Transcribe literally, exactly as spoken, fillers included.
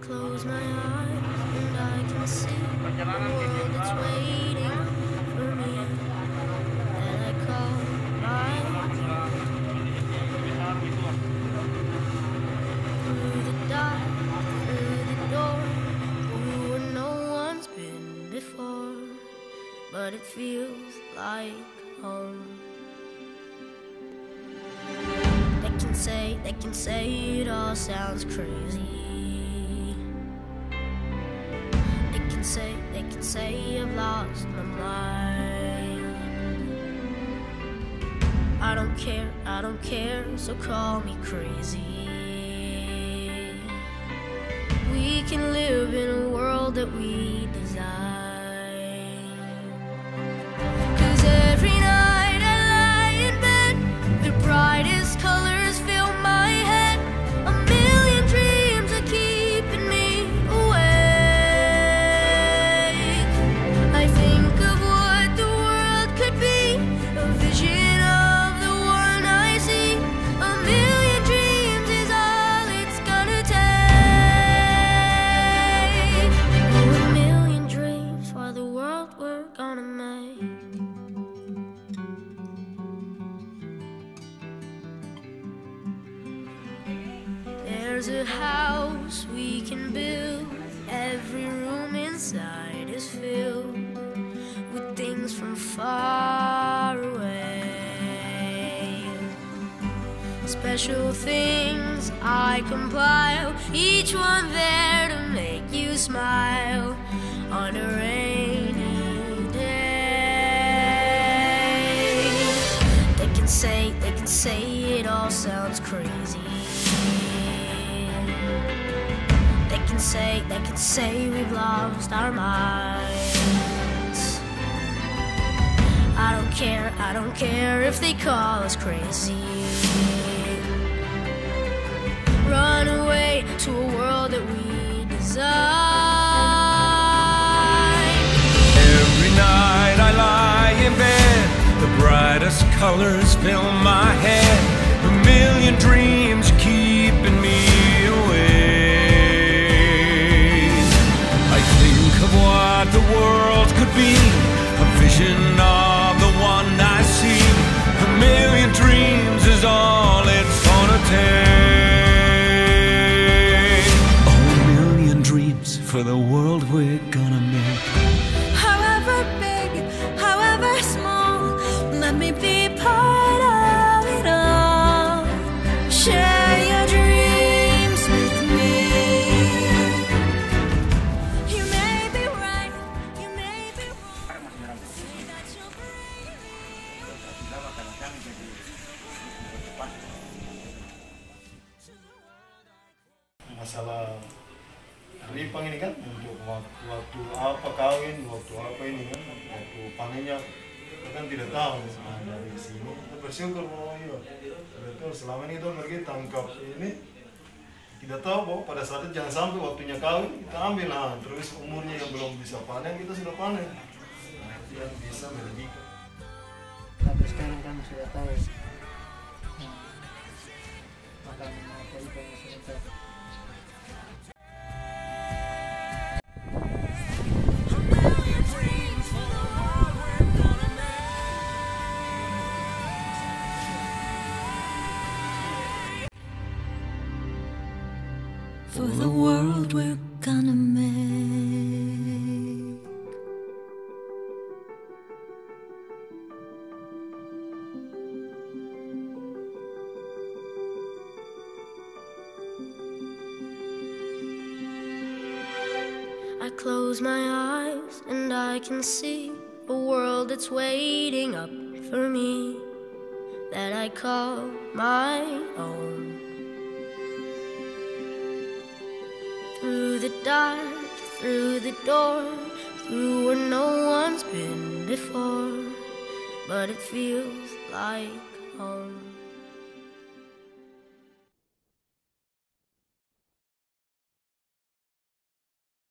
close my eyes and I can see the world that's waiting for me, that I call my own. Through the dark, through the door, through where no one's been before, but it feels like home. They can say, they can say it all sounds crazy. They can say, they can say I've lost my mind. I don't care, I don't care, so call me crazy. We can live in a world that we design. 'Cause every night I lie in bed, the brightest colors fill my head. A million dreams are keeping me awake. I think of what the world could be, a vision of the one I see. A million dreams is all it's gonna take. Oh, a million dreams for the world we're gonna make. There's a house we can build. Every room inside is filled with things from far away. Special things I compile, each one there to make you smile on a rainy day. They can say, they can say it all sounds crazy. They can say, they can say we've lost our minds. I don't care, I don't care if they call us crazy. Run away to a world that we design. Every night I lie in bed, the brightest colors fill my head. A million dreams keeping me awake. I think of what the world could be, a vision of the one I see. A million dreams is all it's gonna take. Oh, a million dreams for the world we're gonna make. However big, however small, let me be part of it all. Share your dreams with me. You may be right, you may be wrong. Say that you'll bring me. Masalah Ripang ini kan untuk waktu, waktu apa kawin, waktu apa ini kan, waktu panennya kita kan tidak tahu. Nah, dari sini kita bersyukur bahwa iya betul selama ini kita pergi tangkap ini tidak tahu bahwa pada saat itu jangan sampai waktunya kawin kita ambil, nah terus umurnya yang belum bisa panen kita sudah panen. Nah itu yang bisa merugikan. Sampai sekarang kan sudah tahu nah, makanan apa ikan yang sudah tahu. For the world we're gonna make. I close my eyes and I can see a world that's waiting up for me, that I call my own. Through the dark, through the door, through where no one's been before, but it feels like home.